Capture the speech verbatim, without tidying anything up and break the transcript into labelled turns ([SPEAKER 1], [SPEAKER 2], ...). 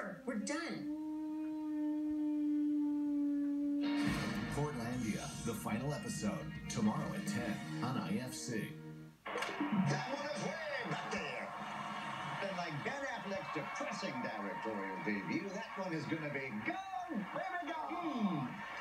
[SPEAKER 1] over. We're done.
[SPEAKER 2] Portlandia, the final episode, tomorrow at ten on I F C.
[SPEAKER 3] That one is way back there. And like Ben Affleck's depressing directorial debut, that one is going to be gone, baby, gone.